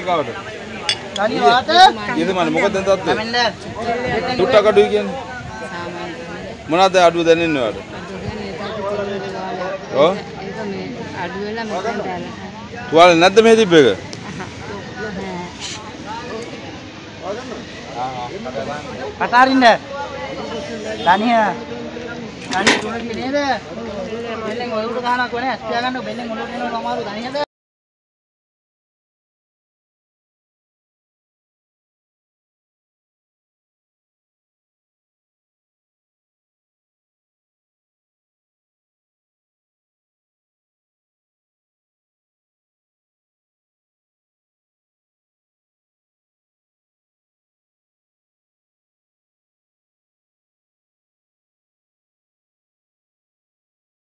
කාවට? තනි වාත. ඊට මම මොකද දැන් තත්ත්වය? දුට්ටක් අඩුයි කියන්නේ. මොනවද අඩුව දැනෙන්නේ ඔයාලට? ඔව්. ඒක මේ අඩු වෙලා මෙතෙන් දාලා. තුවාල නැද්ද මේ තිබ්බ එක? අතාරින්න. තනිය. තනි තුනක් නේද? බෙල්ලෙන් ඔය උඩ ගහනක් වනේ. අස්තියා ගන්න බෙල්ලෙන් ඔලුවට එනවා අමාරු තනියද?